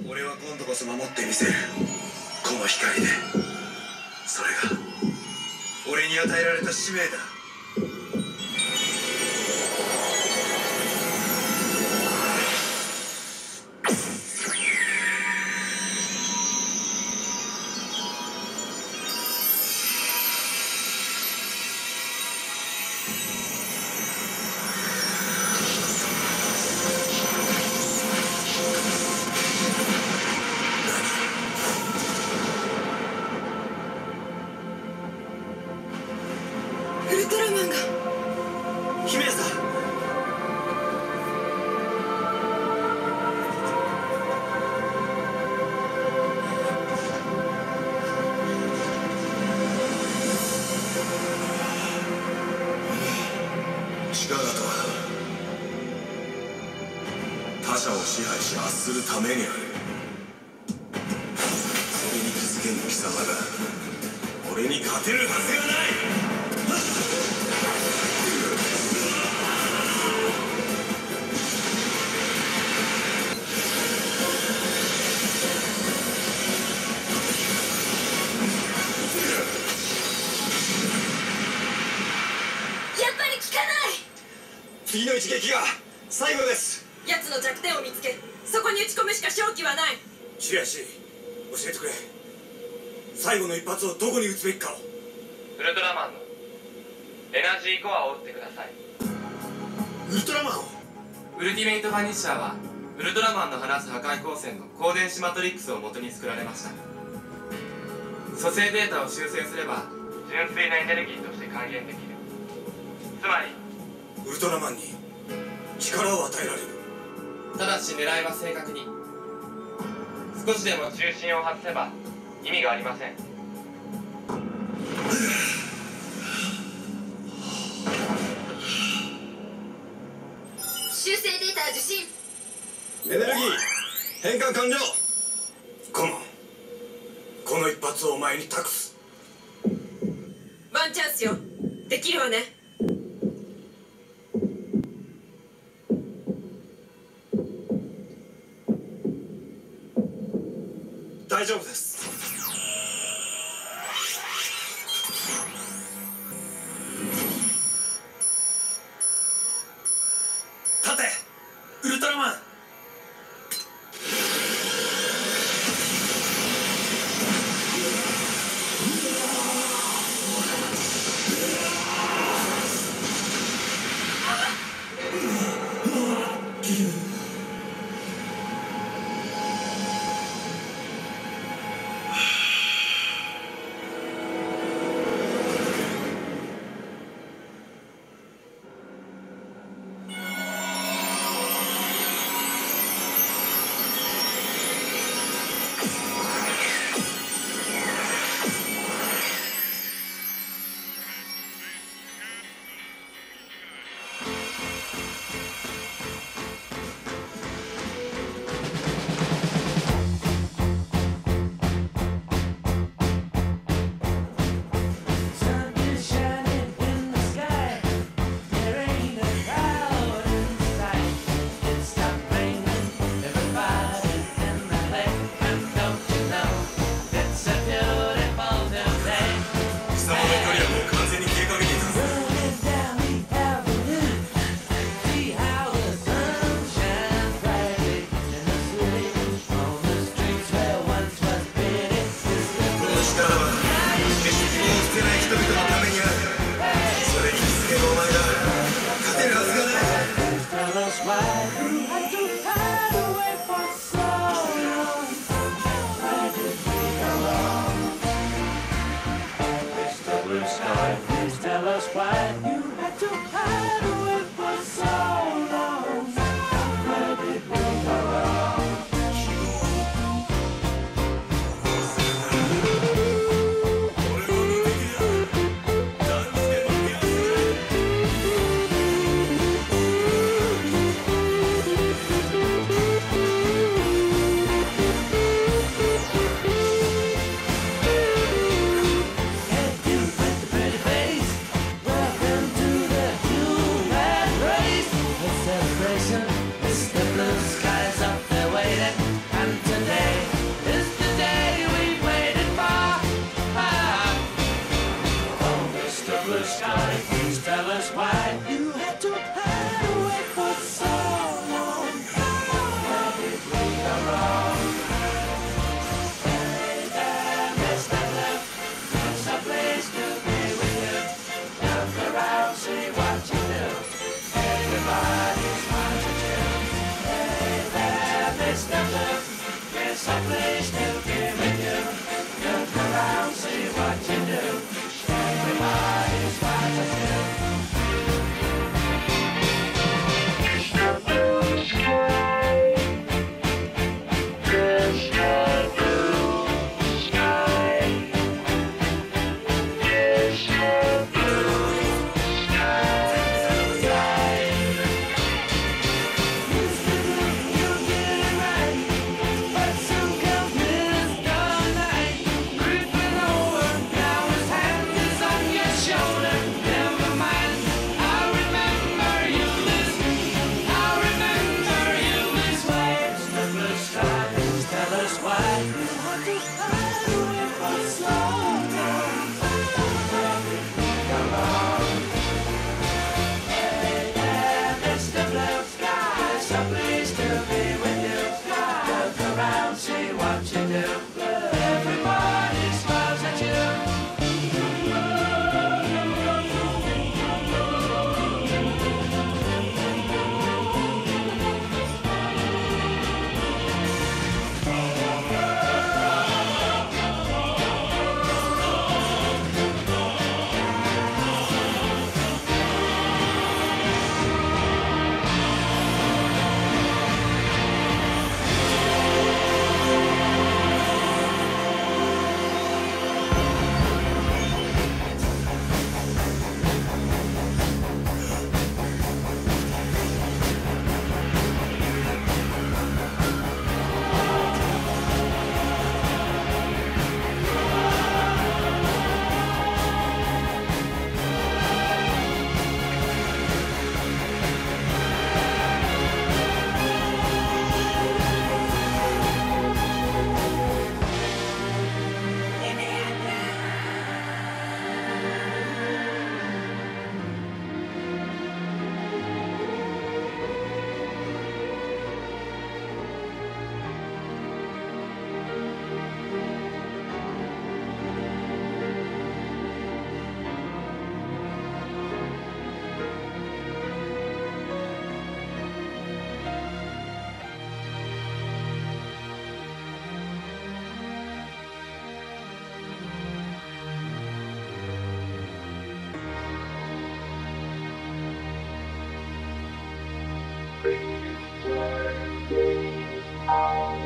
俺は今度こそ守ってみせる。この光で。それが俺に与えられた使命だ。 ウルトラマンが。 姫さん、力とは他者を支配し圧するためにある。それに気づけぬ貴様が俺に勝てるはずがない。次の一撃が最後です。 奴の弱点を見つけ、そこに打ち込むしか勝機はない。 シュヤシ教えてくれ。最後の一発をどこに打つべきかを。 ウルトラマンのエナジーコアを打ってください。 ウルトラマンを。 ウルティメイト・バニッシャーはウルトラマンの放つ破壊光線の光電子マトリックスを元に作られました。蘇生データを修正すれば純粋なエネルギーとして還元できる。つまりウルトラマンに力を与えられる。 ただし狙いは正確に。少しでも重心を外せば意味がありません。 修正データ受信。 エネルギー変換完了。コモン、この一発をお前に託す。 ワンチャンスよ。できるわね。 大丈夫です。立てウルトラマン。 Thank you.